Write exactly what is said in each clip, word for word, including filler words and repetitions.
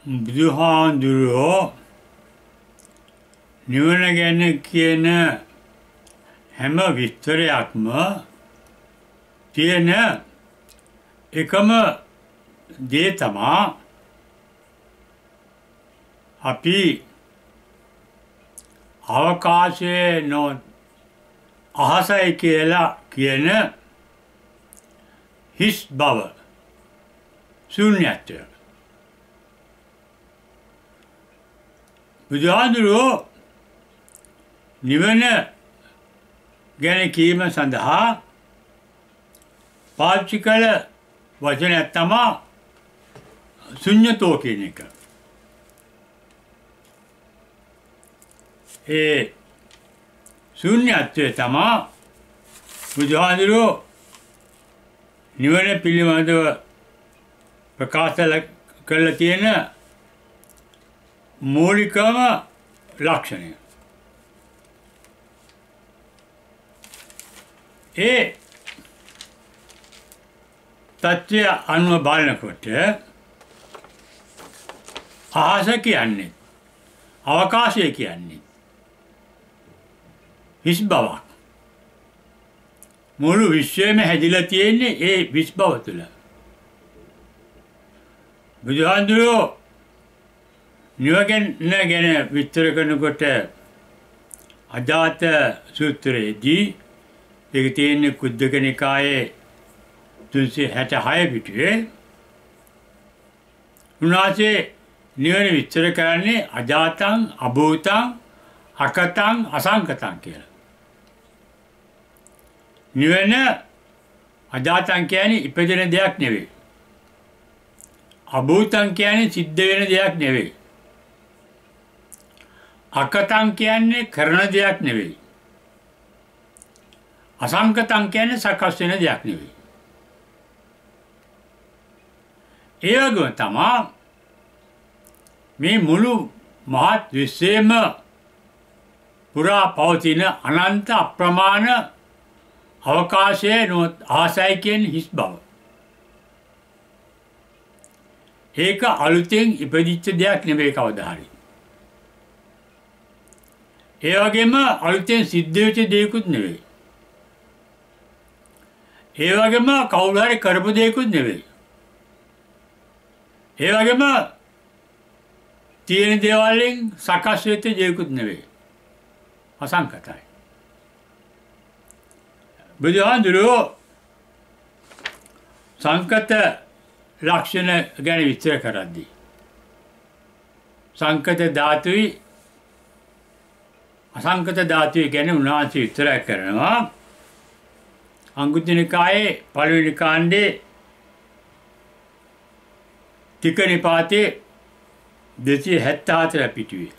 බුදුහාඳුරෝ නිවන ගැන කියන හැම විස්තරයක්ම තියෙන එකම දේ තමා අපි අවකාශයේ නො අහසයි කියලා කියන හිස් බව ශූන්‍යත්වය. බුදුහාඳුරෝ නිවන ගැන කීම සඳහා පාවිච්චි කළ වචනයක් තමා ශුන්‍යතෝ කියන එක. ඒ ශූන්‍යත්වය තමා බුදුහාඳුරෝ නිවන පිළිබඳව ප්‍රකාශ කළ තියෙන මූලිකම ලක්ෂණය. ඒ තත්ත්වය අනුව බලනකොට අහස කියන්නේ අවකාශය කියන්නේ හිස් බවක්. මුළු විශ්වයම හැදිලා තියෙන්නේ ඒ හිස් බව තුළ. බුදුහාඳුරෝ නිවන ගැන විස්තර කරනකොට අජාත සූත්‍රයේදී ඒක තියෙන්නේ කුද්දක නිකායේ තුන්සිය හැටහය පිටුවේ. උන්වහන්සේ නිවන විස්තර කරන්නේ අජාතං අභූතං අකතං අසංකතං කියලා. නිවන අජාතං කියන්නේ ඉපදෙන දෙයක් නෙවෙයි. අභූතං කියන්නේ සිද්ධ වෙන දෙයක් නෙවෙයි. අකතං කියන්නේ කරන දෙයක් නෙවෙයි. අසංකතං කියන්නේ සකස් වෙන දෙයක් නෙවෙයි. ඒ වගේම තමා මේ මුළු මහත් විශ්වයේම පුරා පවතින අනන්ත අප්‍රමාණ අවකාශයේ ආසයි කියන හිස් බව. ඒක අලුතෙන් ඉපදිච්ච දෙයක් නෙවෙයි කවදා හරි. ඒ වගේම අලුතෙන් සිද්ධ වෙච්ච දෙයක්ුත් නෙවෙයි. ඒ වගේම කවුරු හරි කරපු දෙයක්ුත් නෙවෙයි. ඒ වගේම තියෙන දේවල් වලින් සකස් වෙච්ච දෙයක්ුත් නෙවෙයි. අසංකතයි. බුදුහාඳුරෝ සංකත ලක්ෂණ ගැන විස්තර කරද්දී සංකත ධාතුයි අසංකත ධාතුයි ගැන උන්වහන්සේ විස්තර කරනවා. අංගුත්තර නිකායේ පළවෙනි කාණ්ඩේ තික නිපාතේ දෙසිය හැත්තෑ හතර පිටුවේ.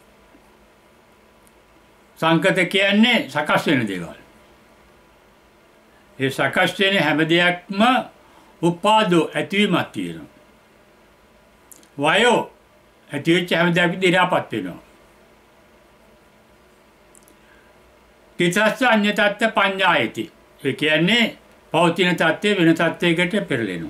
සංකත කියන්නේ සකස් වෙන දේවල්. ඒ සකස් වෙන හැම දෙයක්ම උපාදෝ ඇතිවීමක් තියෙනවා. වයෝ ඇතිවෙච්ච හැම දෙයක්ම දිරාපත් වෙනවා. තිතස්ස අඤ්ඤතත්ත පඤ්ඤායති. ඒ කියන්නේ පෞතින තත්ත්වය වෙන තත්ත්වයකට පෙරලෙනවා.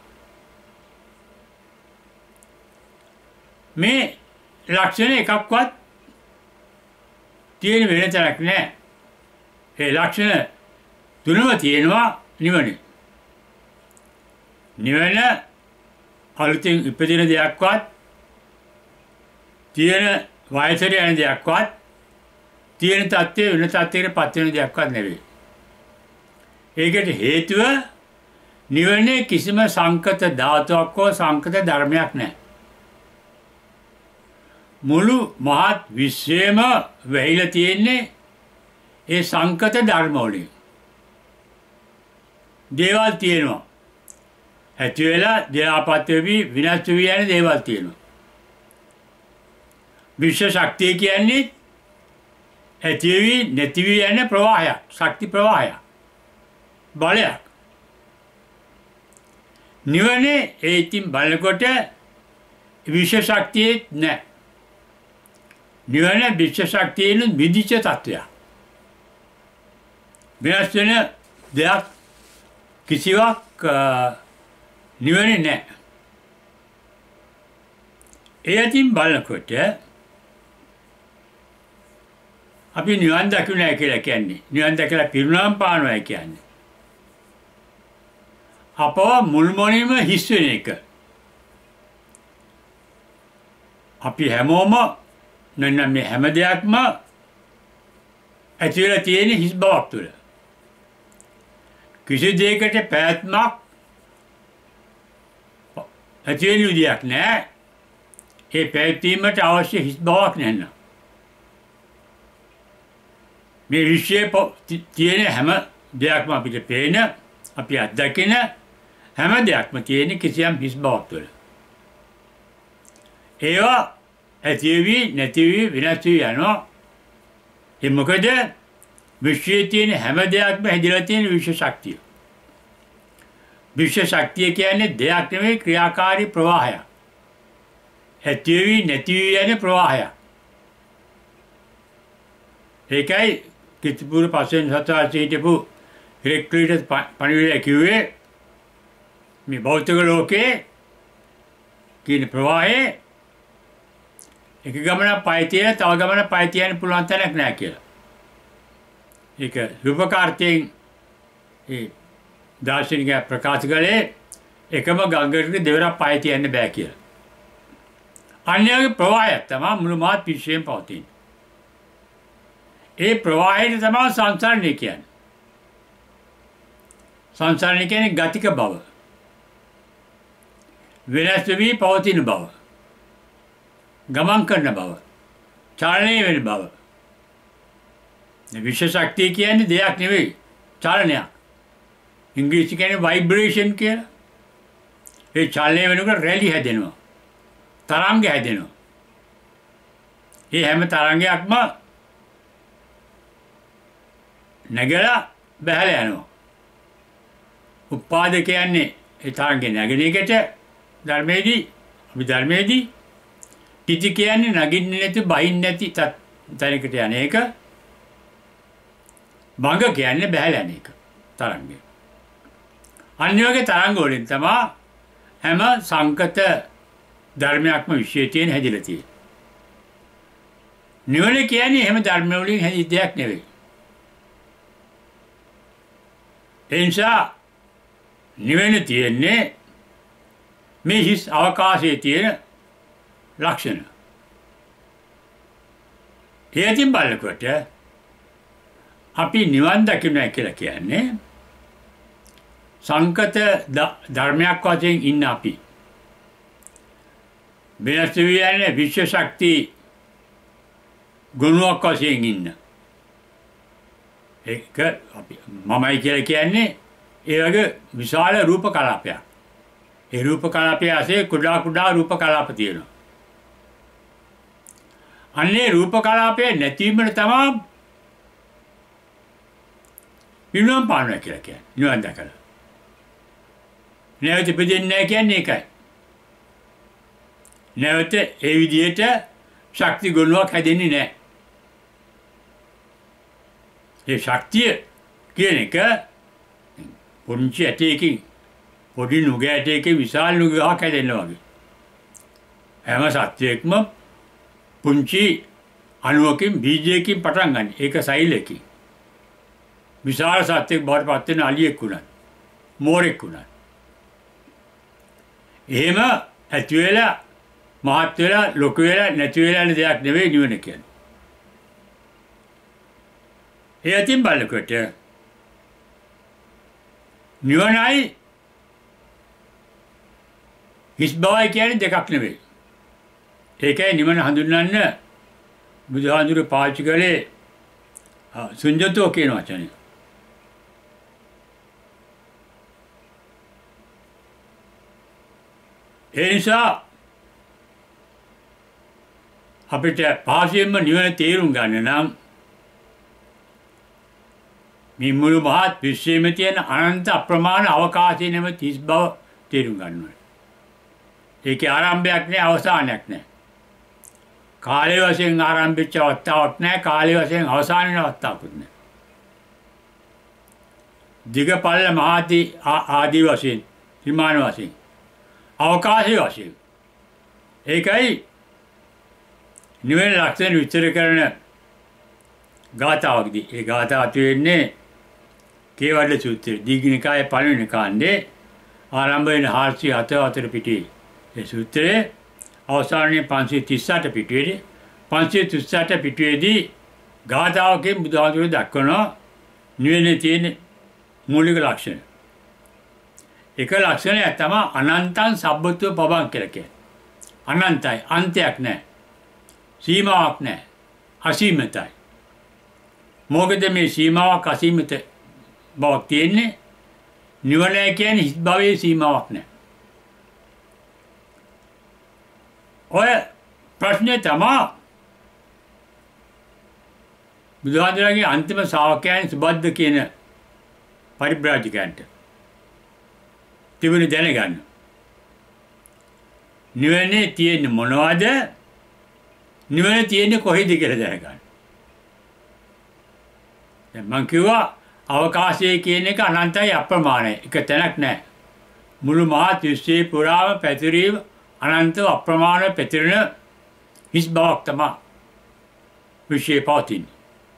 මේ ලක්ෂණ එකක්වත් තියෙන වෙන තැනක් නැහැ. ඒ ලක්ෂණ තුනම තියෙනවා නිවනේ. නිවන අලුතෙන් ඉපදින දෙයක්වත් තියෙන වයසට යන දෙයක්වත් තියෙන තත්ත්වය වෙන තත්ත්වයකට පත් වෙන දෙයක්වත් නෙවෙයි. ඒකට හේතුව නිවනේ කිසිම සංකත ධාතුවක් හෝ සංකත ධර්මයක් නැහැ. මුළු මහත් විශ්වයම වැහිලා තියෙන්නේ ඒ සංකත ධර්ම වලින්. දේවල් තියෙනවා. ඇති වෙලා දිරාපත් වෙවි විනාශ වෙවි යන දේවල් තියෙනවා. විශ්ව ශක්තිය කියන්නේ ඇති වෙවි නැති වෙවි යන ප්‍රවාහයක්, ශක්ති ප්‍රවාහයක්. බලයක්. නිවනේ ඒ ඉතින් බලකොට විශ්ව ශක්තිය නැහැ. නිවන විශ්ව ශක්තියෙන් විදිච්ච තත්ත්වයක්. වෙනස් වෙන දෙයක් කිසිවක් නිවනේ නැහැ. ඒ අතින් බලනකොට අපි නිවන් දකින්නයි කියලා කියන්නේ. නිවන් දැකලා පිරුණාම් පානවායි කියන්නේ. අපව මුල්මොනින්ම හිස් වෙන එක. අපි හැමෝම නැත්නම් මේ හැම දෙයක්ම ඇති වෙලා තියෙන හිස් බවක් තුළ. කිසි දෙයකට පැවැත්මක් ඇති වෙන විදියක් නැහැ. ඒ පැවැත්වීමට අවශ්‍ය හිස් බවක් නැහැ. මේ විශ්වයේ තියෙන හැම දෙයක්ම අපිට පේන, අපි අත්දකින හැම දෙයක්ම තියෙන කිසියම් හිස් බවක් තුළ. ඒවා ඇති වෙවි නැති වෙවි වෙනස් වී යනවා. ඒ මොකද විශ්වයේ තියෙන හැම දෙයක්ම හැදිලා තියෙන විශ්ව ශක්තිය. විශ්ව ශක්තිය කියන්නේ දෙයක් නෙවෙයි, ක්‍රියාකාරී ප්‍රවාහයක්. ඇති වෙවි නැති වෙවි යන ප්‍රවාහයක්. ඒකයි කිත්පුර පසෙන් සතාසී හිටපු ඉලෙක්ට්‍රිට පණිවිඩය කිව්වේ මේ භෞතික ලෝකයේ කියන ප්‍රවාහයේ එක ගමනක් පය තියෙන තව ගමනක් පය තියන්න පුළුවන් තැනක් නැහැ කියලා. ඒක රූපකාර්තයෙන් ඒ දාර්ශනිකයා ප්‍රකාශ කළේ එකම ගඟකට දෙවරක් පය තියන්න බෑ කියලා. අන්‍යගේ ප්‍රවාහයක් තමයි මුළු මහත් විශ්වයෙන් පවතින. ඒ ප්‍රවාහයට තමයි සංසරණය කියන්නේ. සංසරණය කියන්නේ ගතික බව. වෙනස් වෙවි පවතින බව. ගමන් කරන බව. චලනය වෙන බව. විශ්ව ශක්තිය කියන්නේ දෙයක් නෙවෙයි, චලනයක්. ඉංග්‍රීසි කියන්නේ ভাইබ්‍රේෂන් කියලා. ඒ චලනය වෙනකොට රැලි හැදෙනවා. තරංග හැදෙනවා. මේ හැම තරංගයක්ම නැගලා බහලා යනවා. උපාද කියන්නේ ඒ තරංගේ නැගෙන එකට ධර්මයේදී අපි ධර්මයේදී තිති කියන්නේ නගින්නේ නැති බහින්නේ නැති තැනකට යන එක. භංග කියන්නේ බහලා යන එක තරංගය. අනිත් වගේ තරංග වලින් තමයි හැම සංකත ධර්මයක්ම විශ්වයේ තියෙන හැදිලා තියෙන්නේ. නිවන කියන්නේ හැම ධර්ම වලින් හැදිච්ච දෙයක් නෙවෙයි. ඒ නිසා නිවන තියෙන්නේ මේ හිස් අවකාශයේ තියෙන ලක්ෂණ. ඒකින් බලනකොට අපි නිවන් දකින්නයි කියලා කියන්නේ සංකත ධර්මයක් වශයෙන් ඉන්න අපි. වෙනස් වී විශ්ව ශක්ති ගුණයක් වශයෙන් ඉන්න. ඒක අපි මමයි කියලා කියන්නේ ඒ වගේ විශාල රූප කලාපයක්. ඒ රූප කලාපයේ ඇසේ කුඩා කුඩා රූප කලාප තියෙනවා. අන්නේ රූප කලාපයේ නැතිවීමට තමයි පිරුණම් පානවා කියලා කියන්නේ. නිවන් දැකලා. නැවත ඉපදෙන්නේ නැහැ කියන්නේ ඒකයි. නැවත ඒ විදිහට ශක්ති ගුණයක් හැදෙන්නේ නැහැ. ඒ ශක්තිය කියන එක පුංචි ඇටයකින් පොඩි නුග ඇටයකින් විශාල නුගයක් හැදෙනවා වගේ. හැම සත්‍යයක්ම පුංචි අණුවකින් බීජයකින් පටන් ගන්න. ඒක සෛලයකින්. විශාල සත්‍යයක් බවට පත් වෙන අලියෙක් උනත්, මෝරෙක් උනත්. එහෙම ඇති වෙලා මහත් වෙලා ලොකු වෙලා නැති වෙලා යන දෙයක් නෙවෙයි නිවන කියන්නේ. ඒ අතින් බලනකොට නිවනයි හිස් බවයි කියන්නේ දෙකක් නෙවෙයි. ඒකයි නිවන හඳුන්වන්න බුදුහාඳුරු පාවිච්චි කළේ සුඤ්ජතෝ කියන වචනේ. ඒ නිසා අපිට පහසෙන්ම නිවන තේරුම් ගන්න නම් මේ මුළු මහත් විශ්වයේම තියෙන අනන්ත අප්‍රමාණ අවකාශයේ නැම තිස් බව තේරුම් ගන්න ඕනේ. ඒකේ ආරම්භයක් නැහැ, අවසානයක් නැහැ. කාලය වශයෙන් ආරම්භිච්ච අවස්ථාවක් නැහැ, කාලය වශයෙන් අවසාන වෙන අවස්ථාවකුත් නැහැ. දිගපල්ල මහාදී ආදී වශයෙන්, විමාන වශයෙන්, අවකාශයේ වශයෙන්. ඒකයි නිවන ලක්ෂණ විස්තර කරන ගාථාවකදී ඒ ගාථාව තියෙන්නේ කේවඩ සූත්‍රයේ දීඝනිකායේ පළවෙනි කාණ්ඩේ ආරම්භ වෙන හාරසිය හතර පිටුවේ ඒ සූත්‍රයේ අවසානයේ පන්සිය තිස් අට පිටුවේදී පන්සිය තිස් අට පිටුවේදී ගාථාවකින් බුදුහාමුදුරුවෝ දක්වනවා නිවනේ තියෙන මූලික ලක්ෂණ. එක ලක්ෂණයක් තමයි අනන්තං සබ්බත්ව පබං කියලා කියන්නේ. අනන්තයි, අන්තයක් නැහැ. සීමාවක් නැහැ. අසීමිතයි. මොකද මේ සීමාවක් අසීමිත බවක් තියෙන්නේ නිවන කියන්නේ හිස් භවයේ සීමාවක් නැහැ. ඔය ප්‍රශ්නේ තමයි බුදුහාමුදුරන්ගේ අන්තිම ශ්‍රාවකයන් සුබද්ද කියන පරිබ්‍රාජකයන්ට තිබුණ දැනගන්න. නිවනේ තියෙන්නේ මොනවද? නිවනේ තියෙන්නේ කොහෙද කියලා දැනගන්න. දැන් මං කිව්වා අවකාශය කියන එක අනන්තයි අප්‍රමාණයි. එක තැනක් නැහැ. මුළු මහත් විශ්වයේ පුරාම පැතිරීම අනන්ත අප්‍රමාණ පැතිරෙන හිස් බවක් තමයි විශ්වයේ පවතින්නේ.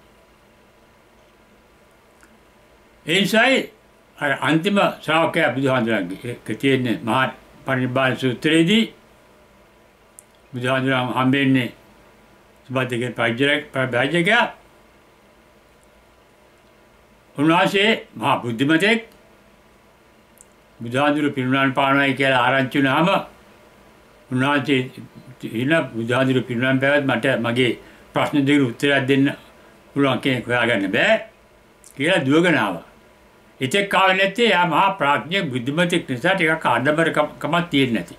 ඒ නිසායි අර අන්තිම ශ්‍රාවකයා බුදුහාමුදුරන්ගේ තියෙන මහා පරිනිබ්බාන සූත්‍රයේදී බුදුහාමුදුරන් හම්බෙන්නේ සුබද්දගේ පරිබ්‍රාජකයා. උන්වහන්සේ මහා බුද්ධිමතෙක්. බුදුහාමුදුරුවෝ පිරිනිවන් පානවායි කියලා ආරංචි වුණාම උන්වහන්සේ ඉන්න බුදුහාමුදුරුවෝ පිරිනිවන් පෑවත් මට මගේ ප්‍රශ්න දෙකට උත්තරයක් දෙන්න පුළුවන් කෙනෙක් හොයාගන්න බෑ කියලා දුවගෙන ආවා. ඉතින් කාලෙ නැත්තේ යා මහා ප්‍රඥා බුද්ධිමතෙක් නිසා ටිකක් ආඩම්බරකමක් තියෙන්නේ නැති.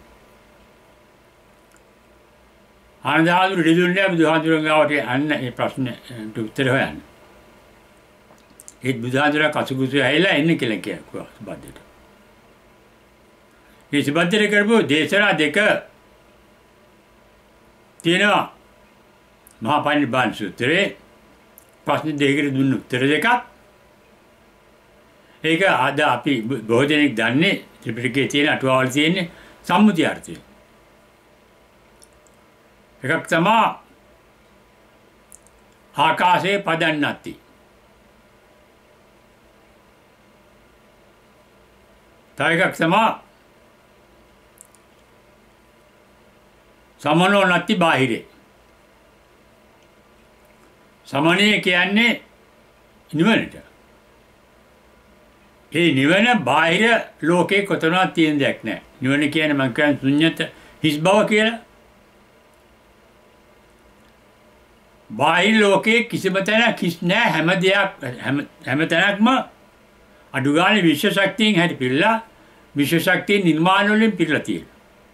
ආනන්දහාමුදුරුවෝ දෙදුන්නේ බුදුහාමුදුරුවෝ ගාවට අන්න ඒ ප්‍රශ්නෙට උත්තර හොයන්න. ඒ බුදුහාමුදුරුවෝ කසුකුසු ඇවිල්ලා එන්න කියලා කිව්වා සුබද්දට. මේ සුබද්දට කරපු දේශනා දෙක තියෙනවා මහා පරිනිබ්බාන සූත්‍රයේ ප්‍රශ්න දෙකකට දුන්න උත්තර දෙකක්. ඒක අද අපි බොහෝ දෙනෙක් දන්නේ ත්‍රිපිටකයේ තියෙන අටුවාවල තියෙන සම්මුති අර්ථය. එකක් තමයි ආකාශයේ පදන්නත්ති. තව එකක් තමයි සමනෝ නැති බාහිරේ. සමනය කියන්නේ නිවනට. ඒ නිවන බාහිර ලෝකේ කොතනවත් තියෙන දෙයක් නැහැ. නිවන කියන්නේ මම කියන්නේ ශුන්‍යත හිස් බව කියලා. බාහිර ලෝකේ කිසිම තැනක් හිස් නැහැ. හැම දෙයක් හැම තැනක්ම අඩු ගානේ විශ්ව ශක්තියෙන් හැටි පිළලා විශ්ව ශක්තිය නිර්මාණ වලින් පිළලා තියෙනවා.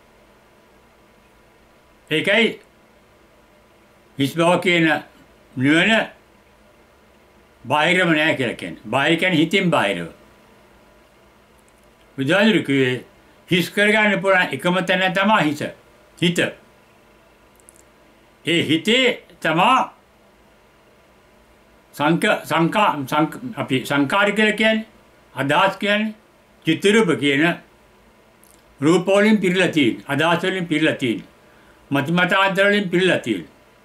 ඒකයි හිස් බව කියන නිවන බාහිරම නැහැ කියලා කියන්නේ. බාහිර කියන්නේ හිතින් බාහිරව. බුදුහාමුදුරුවෝ කිව්වේ හිස් කරගන්න පුළුවන් එකම තැන තමයි හිත. හිත. ඒ හිතේ තමයි සංක සංකා සංක අපි සංකාර කියලා කියන්නේ අදහස් කියන්නේ චිත්ත රූප කියන රූප වලින් පිරලා තියෙන. අදහස් වලින් පිරලා තියෙන. මත මතාන්තර වලින් පිරලා තියෙන.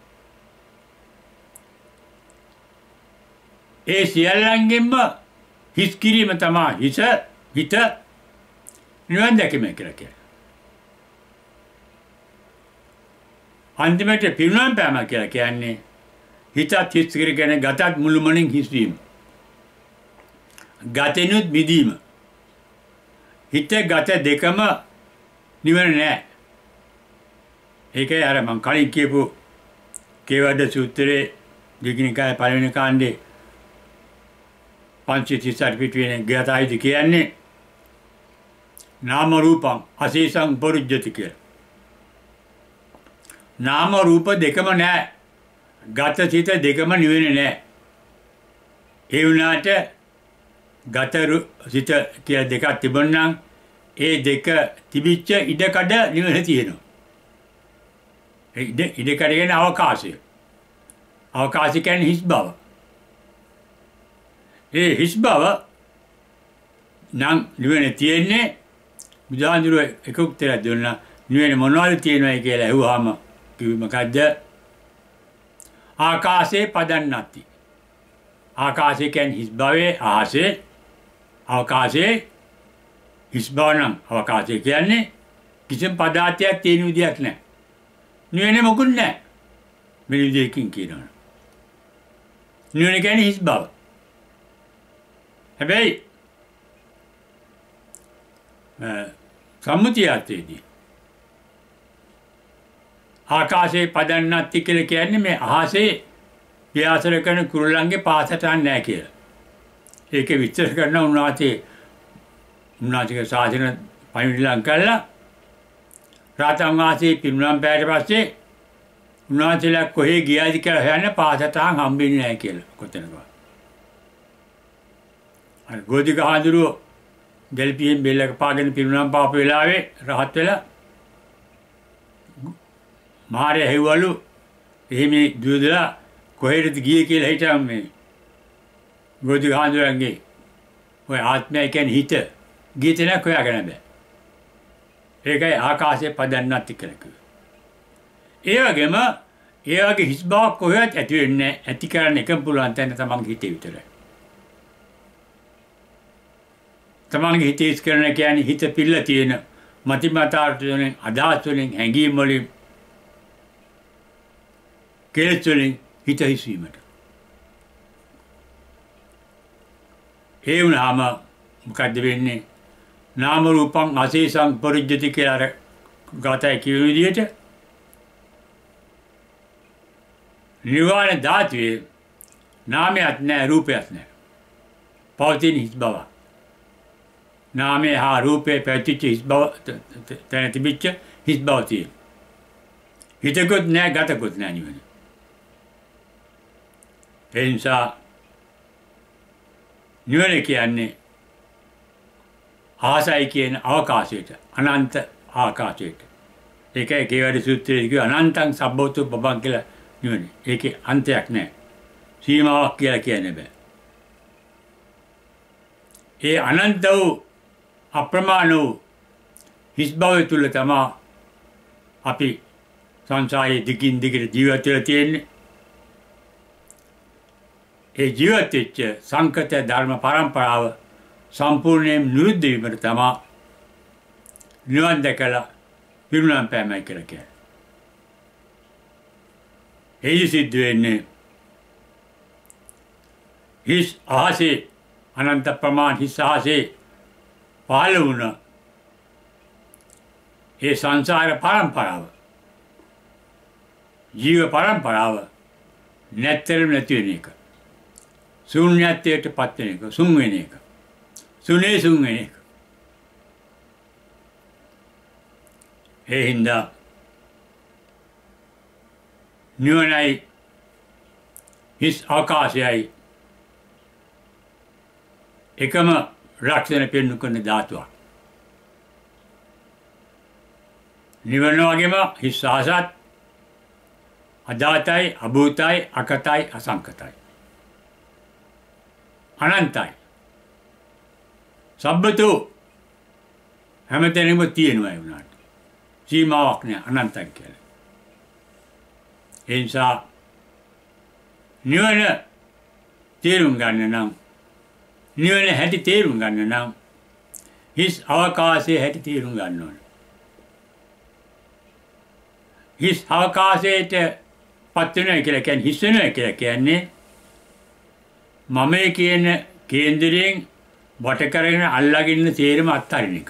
ඒ සියල්ලංගෙන්ම හිස් කිරීම තමයි හිත හිත නිවන් දැකීම කියලා කියන්නේ. අන්තිමට පිරිනිවන් පෑම කියලා කියන්නේ හිතත් හිස් කරගෙන ගතත් මුළුමනින් හිස් වීම. ගතෙනුත් මිදීම. හිත ගත දෙකම නිවන නෑ. ඒකයි අර මම කලින් කියපු කේවඩ සූත්‍රයේ දීඝනිකායේ පළවෙනි කාණ්ඩේ පන්සිය තිස් අට පිටුවේ ගාථායිද කියන්නේ නාම රූපං අසීසං පරිජ්ජති කියලා. නාම රූප දෙකම නැහැ. ගත සිත දෙකම නිවෙන්නේ නැහැ. ඒ වුණාට ගත සිත කියලා දෙකක් තිබුණනම් ඒ දෙක තිබිච්ච ඉඩකඩ නිවෙන තියෙනවා. ඒ ඉඩ ඉඩකඩ කියන්නේ අවකාශය. අවකාශය කියන්නේ හිස් බව. ඒ හිස් බව නම් නිවෙන්නේ තියෙන්නේ බුදුහාමුදුරුවෝ එක උත්තරයක් දුන්නා. නිවෙන්නේ මොනවද තියෙනවයි කියලා ඇහුවාම කිව්වේ මොකද්ද? ආකාශේ පදන්නත්ති. ආකාශය කියන්නේ හිස් භවයේ ආසේ අවකාශයේ හිස් බව නම් අවකාශය කියන්නේ කිසිම පදාර්ථයක් තියෙන විදියක් නැහැ. නිවනේ මොකුත් නැහැ. මේ විදියකින් කියනවා. නිවන කියන්නේ හිස් බව. හැබැයි සම්මුතියතේදී ආකාශයේ පදන්නත්ති කියලා කියන්නේ මේ අහසේ පියාසර කරන කුරුල්ලන්ගේ පාසටහන් නැහැ කියලා. ඒකේ විස්තර කරන උන්වහන්සේ උන්වහන්සේගේ ශාසන පරිවිලං කළා. රාතන් වාසී පිරුණම් පෑට පස්සේ උන්වහන්සේලා කොහේ ගියාද කියලා හොයන්න පාසටහන් හම්බෙන්නේ නැහැ කියලා කොතනකවත්. අර ගෝධික හාමුදුරුවෝ දෙල්පියෙන් බෙල්ලක පාගෙන පිරුණම් පාපු වෙලාවේ රහත් වෙලා මාරේ හැවවලු එහෙම දුවදලා කොහෙද ගියේ කියලා හිතම් මේ ගෝධික හාමුදුරුවන්ගේ ඔය ආත්මය කියන්නේ හිත ගීත නැ කොයාගෙන බෑ. ඒකයි ආකාශයේ පදන්නත් කියලා කිව්වේ. ඒ වගේම ඒ වගේ හිස් බවක් කොහෙවත් ඇති වෙන්නේ නැහැ. ඇති කරන්න එකම පුළුවන් තැන තමන්ගේ හිතේ විතරයි. තමන්ගේ හිතේ ඉස් කරන කියන්නේ හිත පිල්ල තියෙන මතිමතාර්ථ වලින් අදහස් වලින් හැඟීම් වලින් කෙලෙස් වලින් හිත හිස්වීමට. ඒ වුණාම මොකද්ද වෙන්නේ? නාම රූපං අශේෂං පරිජ්ජති කියලා අර ගාතයි කියු විදිහට නිවන ධාතුවේ නාමයක් නැහැ රූපයක් නැහැ. පවතින හිස් බව. නාමය හා රූපේ පැතිච්ච හිස් බව තැන තිබිච්ච හිස් බව තියෙන. හිතකුත් නැහැ ගතකුත් නැහැ නිවන. ඒ නිසා නිවන කියන්නේ ආසයි කියන අවකාශයට අනන්ත ආකාශයට. ඒකයි කේවැඩි සූත්‍රයේ කිව්ව අනන්තං සබ්බෝතු බබං කියලා නිවන. ඒකේ අන්තයක් නැහැ. සීමාවක් කියලා කියන්නේ බෑ. ඒ අනන්ත වූ අප්‍රමාණ වූ හිස් භවය තුල තමයි අපි සංසාරයේ දිගින් දිගට ජීවත් වෙලා තියෙන්නේ. ඒ ජීවත් වෙච්ච සංකත ධර්ම පරම්පරාව සම්පූර්ණයෙන් නිරුද්ධ වීමට තමයි නිවන් දැකලා පිරුණම් පෑමයි කියලා කියන්නේ. ඒ සිද්ධ වෙන්නේ හිස් අහසේ අනන්ත ප්‍රමාණ හිස් අහසේ පහළ වුණ ඒ සංසාර පරම්පරාව ජීව පරම්පරාව නැත්තරම නැති වෙන එක. ශූන්‍යත්වයට පත් වෙන එක, සුන් වෙන එක. සුනේ සුන් වෙන එක. ඒ හින්දා නිවනයි හිස් ආකාශයයි එකම රක්ෂණ පෙන්වු කරන ධාතුවක්. නිවන වගේම හිස් ආසත් අදාතයි, අභූතයි, අකතයි, අසංකතයි. අනන්තයි. සබ්බතෝ හැමතැනම තියෙනවා ඒ වුණාට. සීමාවක් නෑ අනන්තයි කියලා. ඒ නිසා නිවන තේරුම් ගන්න නම් නිවන හැටි තේරුම් ගන්න නම් හිස් අවකාශයේ හැටි තේරුම් ගන්න ඕන. හිස් අවකාශයට පත් වෙනවා කියලා කියන්නේ හිස් වෙනවා කියලා කියන්නේ මමයි කියන කේන්දරයෙන් වට කරගෙන අල්ලාගෙන ඉන්න තේරම අත්හරින එක.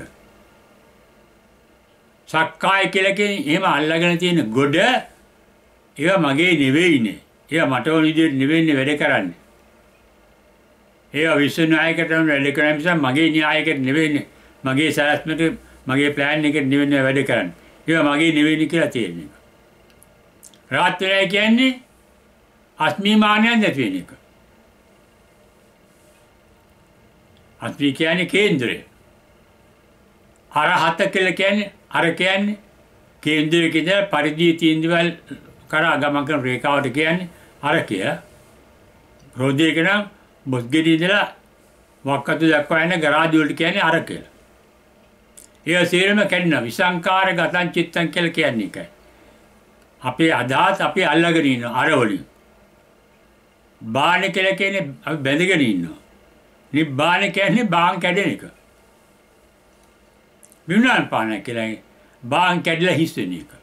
සක්කාය කියලා කියන්නේ එහෙම අල්ලාගෙන තියෙන ගොඩ ඒවා මගේ නෙවෙයිනේ. ඒවා මට ඕන විදිහට නෙවෙයිනේ වැඩ කරන්නේ. ඒවා විශ්ව න්‍යායකට වැඩ කරන නිසා මගේ න්‍යායකට නෙවෙයිනේ. මගේ සාස්ත්‍රයට මගේ ප්ලෑන් එකට නෙවෙයිනේ වැඩ කරන්නේ. ඒවා මගේ නෙවෙයිනේ කියලා තේරෙන්නේ. රාත් වෙලා කියන්නේ අස්මිමානයක් නැති වෙන එක. අස්මි කියන්නේ කේන්දරය. අරහත කියලා කියන්නේ අර කියන්නේ කේන්දරයේ ඉඳලා පරිධිය තියෙන දේවල් කරා ගමන් කරන රේඛාවට කියන්නේ අරකය. රෝධයක නම් බොස්ගෙඩි ඉඳලා වක්කතු දක්වා යන ගරාදි වලට කියන්නේ අර කියලා. ඒ සියරම කැඩෙනවා. විසංකාර ගතං චිත්තං කියලා කියන්නේ ඒකයි. අපේ අදහස් අපි අල්ලගෙන ඉන්න අර වලින්. බාන කියලා කියන්නේ අපි බැඳගෙන ඉන්නවා. නිබ්බාන කියන්නේ බාන් කැඩෙන එක. විඥාන පාන කියලා බාන් කැඩලා හිස් වෙන එක.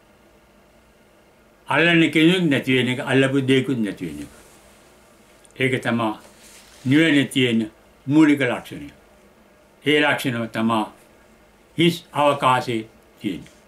අල්ලන්නේ කෙනෙක් නැති වෙන එක, අල්ලපු දෙයක්වත් නැති වෙන එක. ඒක තමයි නිවනේ තියෙන මූලික ලක්ෂණය. ඒ ලක්ෂණය තමයි හිස් අවකාශයේ තියෙන්නේ.